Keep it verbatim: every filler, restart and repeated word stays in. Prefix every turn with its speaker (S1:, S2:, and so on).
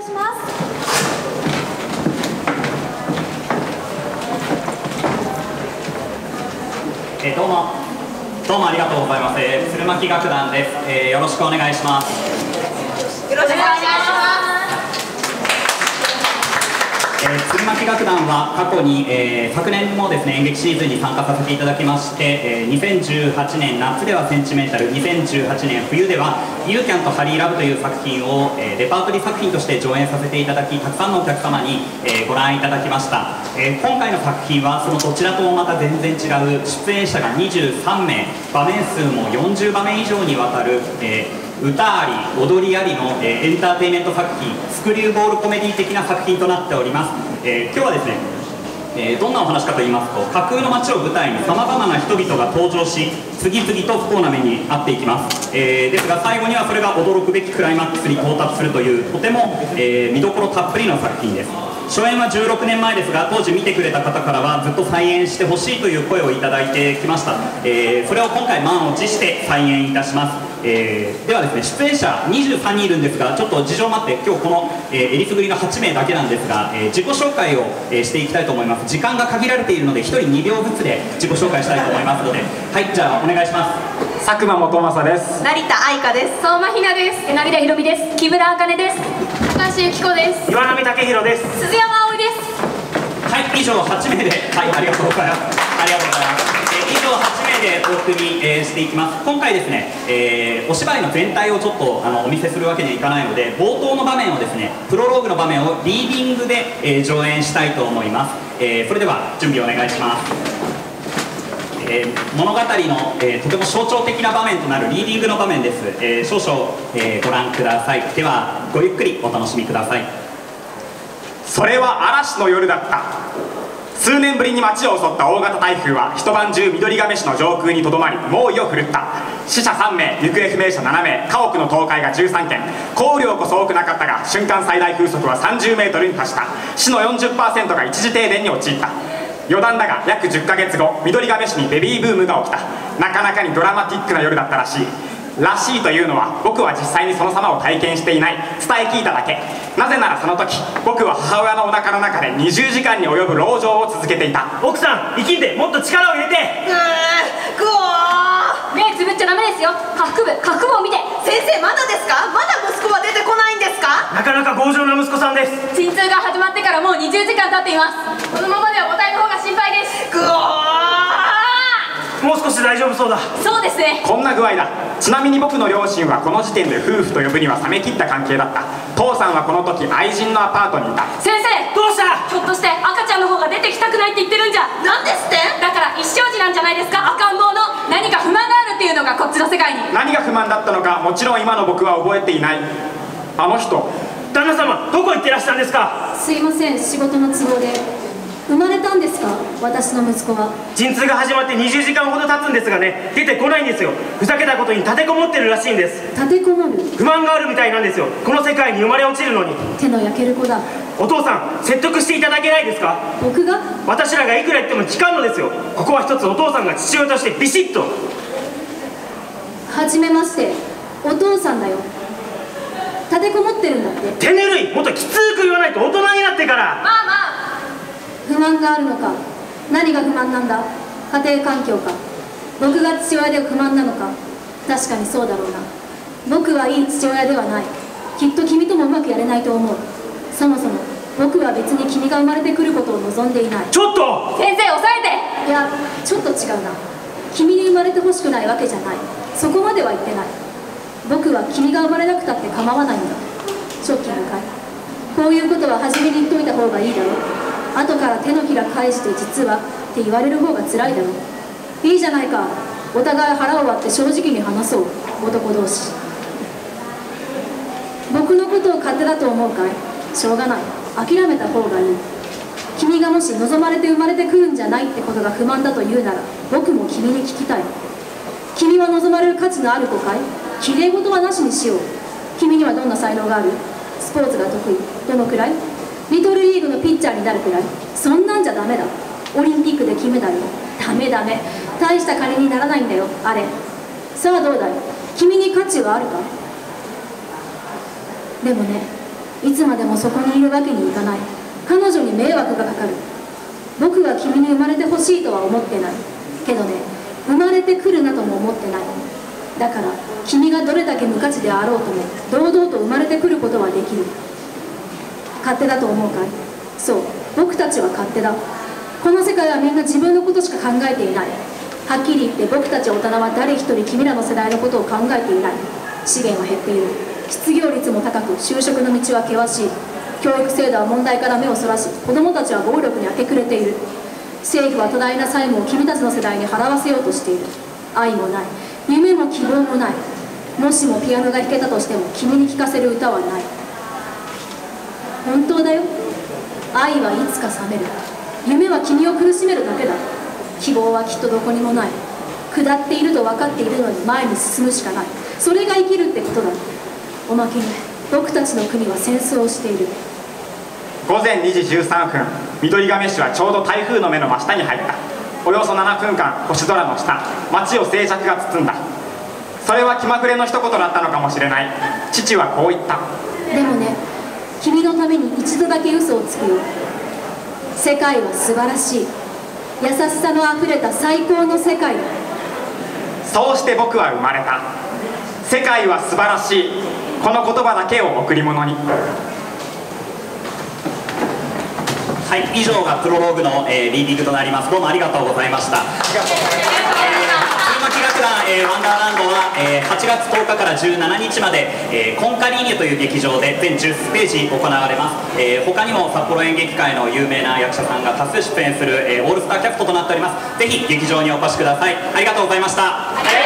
S1: します。
S2: えー、どうもどうもありがとうございます。えー、鶴巻楽団です。えー、よろしくお願いします。
S1: よろしくお願いします。
S2: えー、鶴巻楽団は過去に、えー、昨年もですね演劇シーズンに参加させていただきまして、えー、にせんじゅうはちねん夏ではセンチメンタル、にせんじゅうはちねん冬ではユーキャンとハリーラブという作品を、えー、レパートリー作品として上演させていただき、たくさんのお客様に、えー、ご覧いただきました。えー、今回の作品はそのどちらともまた全然違う出演者がにじゅうさんめい、場面数もよんじゅうばめん以上にわたる、えー歌あり踊りありの、えー、エンターテインメント作品、スクリューボールコメディ的な作品となっております。えー、今日はですね、えー、どんなお話かと言いますと、架空の街を舞台にさまざまな人々が登場し、次々と不幸な目に遭っていきます。えー、ですが最後にはそれが驚くべきクライマックスに到達するという、とても、えー、見どころたっぷりの作品です。初演はじゅうろくねんまえですが、当時見てくれた方からはずっと再演してほしいという声をいただいてきました。えー、それを今回満を持して再演いたします。えー、ではですね、出演者にじゅうさんにんいるんですが、ちょっと事情もあって今日この、えー、えりすぐりのはちめいだけなんですが、えー、自己紹介を、えー、していきたいと思います。時間が限られているのでひとりにびょうずつで自己紹介したいと思いますので、はい、じゃあお願いします。
S3: 佐久間元正です。
S1: 成田愛香です。相馬ひなです。柳田ひろみです。木村茜です。高橋由紀子です。
S3: 岩波武弘です。
S1: 鈴山葵です。
S2: はい、以上はちめいで、はい、ありがとうございます。ありがとうございます。えー、以上はちめいでお送り、えー、していきます。今回ですね、えー、お芝居の全体をちょっとあのお見せするわけにはいかないので、冒頭の場面をですね、プロローグの場面をリーディングで、えー、上演したいと思います。えー、それでは準備お願いします。えー、物語の、えー、とても象徴的な場面となるリーディングの場面です。えー、少々、えー、ご覧ください。ではごゆっくりお楽しみください。
S3: それは嵐の夜だった。数年ぶりに街を襲った大型台風は一晩中緑亀市の上空にとどまり猛威を振るった。死者さんめい、行方不明者ななめい、家屋の倒壊がじゅうさんけん。降雨量こそ多くなかったが瞬間最大風速はさんじゅうメートルに達した。市の よんじゅっパーセント が一時停電に陥った。余談だが約じゅっかげつご、緑亀市にベビーブームが起きた。なかなかにドラマティックな夜だったらしい。らしいというのは僕は実際にその様を体験していない、伝え聞いただけ。なぜならその時僕は母親のお腹の中でにじゅうじかんに及ぶ籠城を続けていた。
S4: 奥さん、生きんでもっと力を入れて。
S1: うーぐおー、目つぶっちゃダメですよ。下腹部下腹部を見て。先生まだですか？まだ息子は出てこないんですか？
S4: なかなか強情な息子さんです。
S1: 鎮痛が始まってからもうにじゅうじかん経っています。このままでは母体の方が心配です。ぐおー、
S4: もう少し大丈夫そうだ。
S1: そうですね。
S3: こんな具合だ。ちなみに僕の両親はこの時点で夫婦と呼ぶには冷め切った関係だった。父さんはこの時愛人のアパートにいた。
S1: 先生、
S4: どうした？
S1: ひょっとして赤ちゃんの方が出てきたくないって言ってるんじゃ。なんですって？だから一生児なんじゃないですか。赤ん坊の何か不満があるっていうのがこっちの世界に。
S3: 何が不満だったのかもちろん今の僕は覚えていない。あの人。
S4: 旦那様、どこ行ってらしたんですか？
S5: すいません、仕事の都合で。生まれたんですか、私の息子は。
S4: 陣痛が始まってにじゅうじかんほど経つんですがね、出てこないんですよ。ふざけたことに立てこもってるらしいんです。
S5: 立てこもる？
S4: 不満があるみたいなんですよ。この世界に生まれ落ちるのに。
S5: 手の焼ける子だ。
S4: お父さん、説得していただけないですか？
S5: 僕が？
S4: 私らがいくら言っても聞かんのですよ。ここは一つお父さんが父親としてビシッと。
S5: はじめまして、お父さんだよ。立てこもってるんだって。
S4: 手ぬるい、もっときつく言わないと大人になってから。
S1: まあまあ、
S5: 不満があるのか。何が不満なんだ？家庭環境か。僕が父親で不満なのか。確かにそうだろうな。僕はいい父親ではない。きっと君ともうまくやれないと思う。そもそも僕は別に君が生まれてくることを望んでいない。
S4: ちょっと
S1: 先生抑えて。
S5: いや、ちょっと違うな。君に生まれてほしくないわけじゃない。そこまでは言ってない。僕は君が生まれなくたって構わないんだ。ショッキングかい？こういうことは初めに言っといた方がいいだろう。後から手のひら返して実はって言われる方が辛いだろう。いいじゃないか。お互い腹を割って正直に話そう、男同士。僕のことを勝手だと思うかい？しょうがない。諦めた方がいい。君がもし望まれて生まれてくるんじゃないってことが不満だと言うなら、僕も君に聞きたい。君は望まれる価値のある子かい？きれい事はなしにしよう。君にはどんな才能がある？スポーツが得意？どのくらい？リトルリーグのピッチャーになるくらい？そんなんじゃダメだ。オリンピックで金メダル？ダメダメ。大した金にならないんだよ、あれ。さあどうだい？君に価値はあるか？でもね、 いつまでもそこにいるわけにいかない。彼女に迷惑がかかる。僕は君に生まれてほしいとは思ってないけどね、生まれてくるなとも思ってない。だから君がどれだけ無価値であろうとも堂々と生まれてくることはできる。勝手だと思うかい？そう、僕たちは勝手だ。この世界はみんな自分のことしか考えていない。はっきり言って僕たち大人は誰一人君らの世代のことを考えていない。資源は減っている。失業率も高く、就職の道は険しい。教育制度は問題から目をそらし、子供たちは暴力に明け暮れている。政府は多大な債務を君たちの世代に払わせようとしている。愛もない、夢も希望もない。もしもピアノが弾けたとしても君に聴かせる歌はない。本当だよ。愛はいつか冷める。夢は君を苦しめるだけだ。希望はきっとどこにもない。下っていると分かっているのに前に進むしかない。それが生きるってことだ。おまけに僕たちの国は戦争をしている。
S3: ごぜんにじじゅうさんぷん、緑亀市はちょうど台風の目の真下に入った。およそななふんかん星空の下、街を静寂が包んだ。それは気まぐれの一言だったのかもしれない。父はこう言った。
S5: でもね、君のために一度だけ嘘をつくよ。世界は素晴らしい。優しさのあふれた最高の世界だ。
S3: そうして僕は生まれた。世界は素晴らしい。この言葉だけを贈り物に。
S2: はい、以上がプロローグの、えー、リーディングとなります。どうもありがとうございました。ありがとうございます。鶴巻楽団、えー、ワンダーランドは、えー、はちがつとおかからじゅうしちにちまで、えー、コンカリーニュという劇場で全じゅっステージ行われます。えー、他にも札幌演劇界の有名な役者さんが多数出演する、えー、オールスターキャストとなっております。ぜひ劇場にお越しください。ありがとうございました。